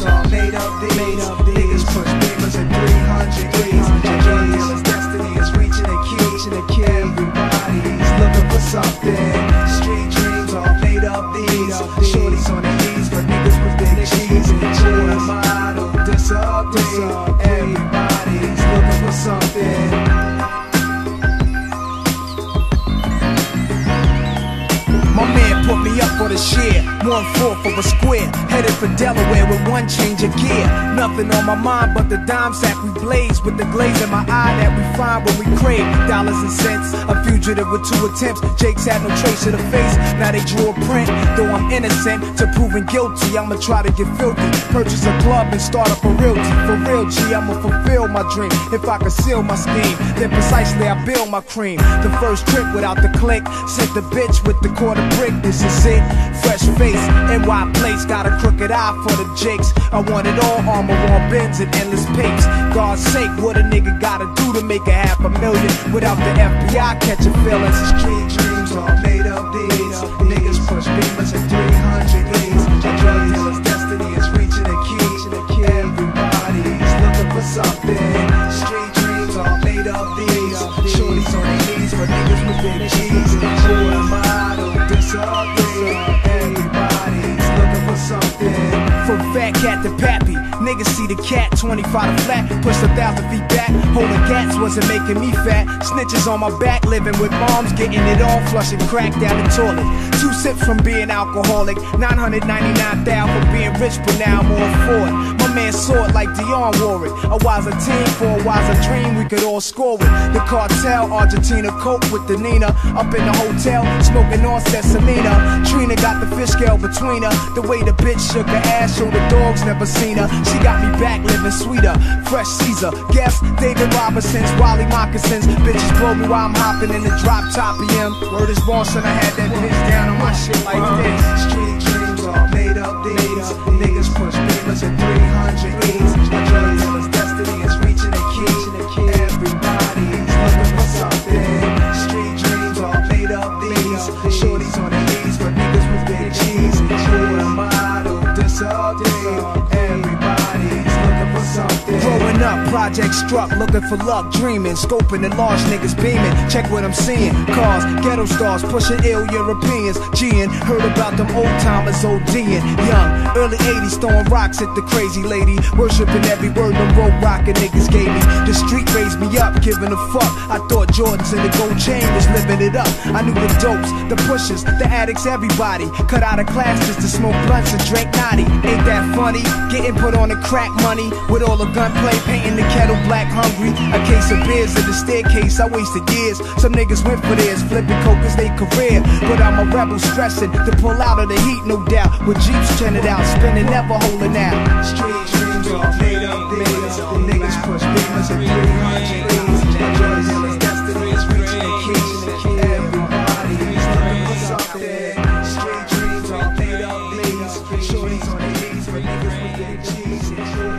dreams all made up these. Niggas push beamers at 300 degrees. Drug dealers' destiny is reaching a key. Everybody's looking for something. Street dreams all made up these. Shorties on their knees, but niggas with big G's. Who am I to disagree? Everybody's looking for something. My man put me up for the share, 1/4 of a square, headed for Delaware with one change of gear. Nothing on my mind but the dime sack we blaze, with the glaze in my eye that we find when we crave dollars and cents. A fugitive with 2 attempts, Jake's had no trace of the face, now they drew a print. Though I'm innocent to proving guilty, I'ma try to get filthy, purchase a club and start up a realty. For real G, I'ma fulfill my dream. If I conceal my scheme, then precisely I build my cream. The first trip without the click, sent the bitch with the quarter brick. This is it, fresh face, NY place, got a crooked eye for the jakes. I want it all, armor on bins and endless papes. God's sake, what a nigga gotta do to make a $500,000 without the FBI catching feelings? Street dreams all made up these. Niggas push beamers at 300 E's. Drug dealers' destiny is reaching a key. Everybody's looking for something. Street dreams all made up these. Shorties on their knees, but niggas with big G's. Who am I to disagree? Everybody's looking for something. From fat cat to pappy, niggas see the cat, 25 to flat, push 1,000 feet back. Holding cats wasn't making me fat. Snitches on my back, living with moms, getting it all, flushing crack down the toilet. 2 sips from being alcoholic, 999,000 for being rich, but now I'm all for it. My man saw it like Dion wore it. A wiser team for a wiser dream, we could all score with. The cartel, Argentina, coke with the Nina. Up in the hotel, smoking on Sesamina. Trina got the fish scale between her. The way the bitch shook her ass, showed the dogs never seen her. She got me back living sweeter. Fresh Caesar, guess David Robinson's, Wally moccasins. Bitches blow me while I'm hopping in the drop top BM. Word is boss, and I had that bitch down on my shit like this. Street dreams all made up these. Niggas push beamers at 300 E's. Drug dealers' destiny is reaching a key. Everybody's looking for something. Street dreams all made up these. Shorties on their knees, but niggas with big G's. Who am I to disagree? Everybody's looking for something. Growing up, project struck, looking for luck, dreaming, scoping and large niggas beaming. Check what I'm seeing, cars, ghetto stars, pushing ill Europeans. G'ing, heard about them old timers ODing. Young, early 80s, throwing rocks at the crazy lady, worshiping every word them road rockin' niggas gave me. The street raised me up, giving a fuck. I thought Jordans and the gold chain was living it up. I knew the dopes, the pushers, the addicts, everybody. Cut out of class just to smoke blunts and drink naughty. Ain't that funny? Getting put on the crack money with all the gunplay, painting the kettle black hungry. A case of beers in the staircase, I wasted years. Some niggas went for theirs, flipping coke as they career. But I'm a rebel stressing to pull out of the heat, no doubt. With Jeeps tinted out, spinning, never holding out. Street dreams all made up these. Niggas push beamers at 300 E's. Drug dealers' destiny is reaching a key. Everybody's looking for something. Street dreams all made up these. Shorties on their knees, but niggas with big G's.